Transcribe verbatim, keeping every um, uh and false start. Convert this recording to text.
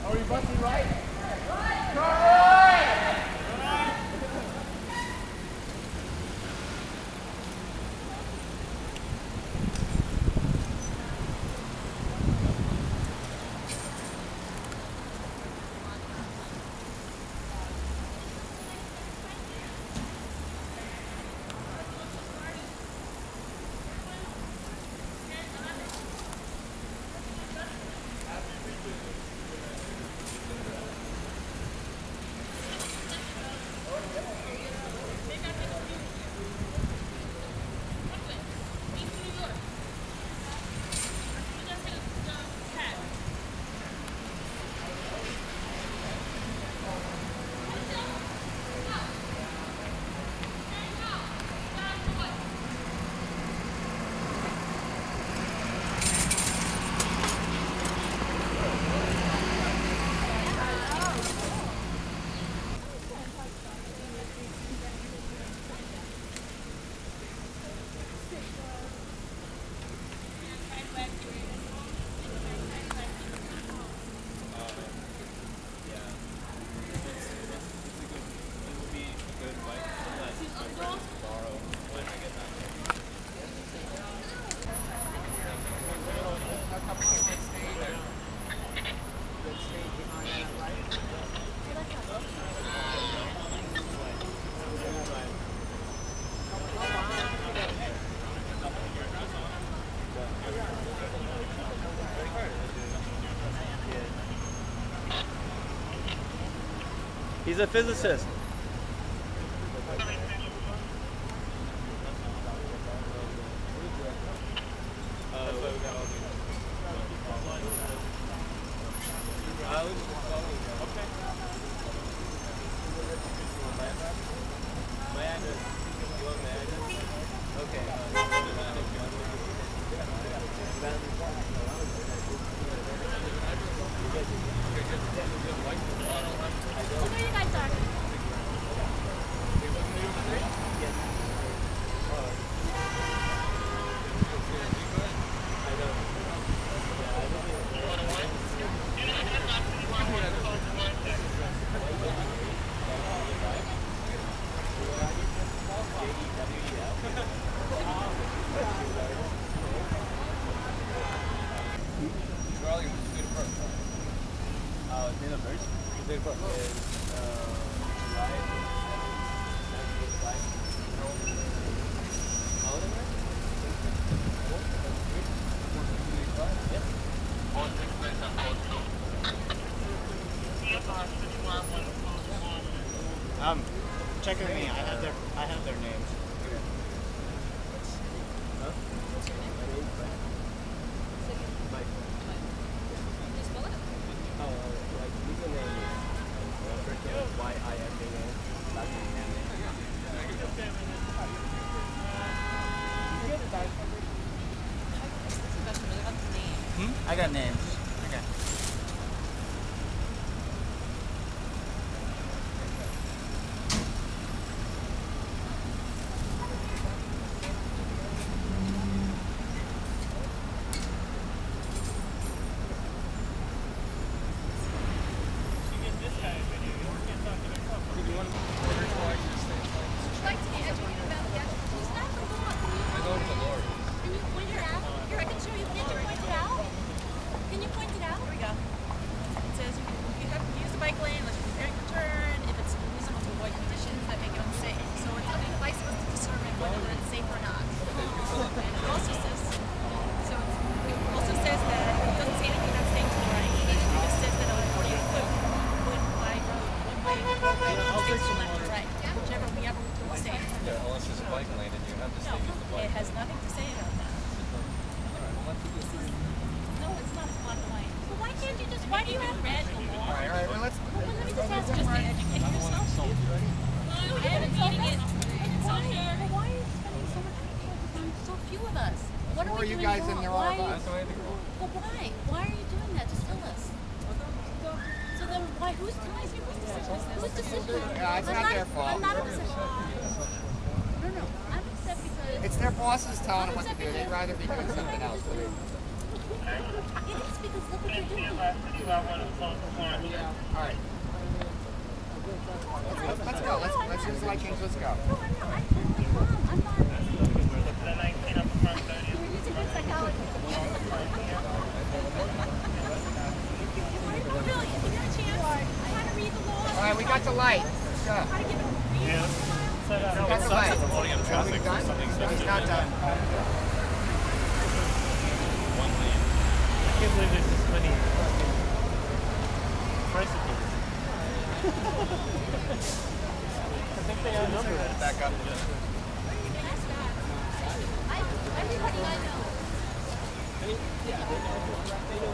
Are you busting right? Right! He's a physicist. Um, check with me. I have their I have their names. Huh? What's your name? My name is Mike. Mike. Mike. Can you spell it? Oh, like legal name is first name is Y I F A N. Last name is Hammond. Hmm? I got names. Okay. It's their bosses telling them what to do. They'd rather be doing something else. It is because look what you're doing. All right. Let's, let's go. Let's let's use the light change. Let's go. No, I'm not. I'm not. I'm not. You're using good psychology. Bill, if you get a chance, how to read the law. All right, we got the light. Let's go. How to get a read Yeah. the law. We got the light. Promoting of traffic. Are we done? No, he's not done. One lane. I can't believe there's this many fucking bicycles. I think they outnumber us. Back up. I, everybody I know. They, yeah, they know. They